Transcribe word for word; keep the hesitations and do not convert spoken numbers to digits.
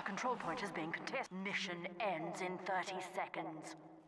control point is being contested. Mission ends in thirty seconds.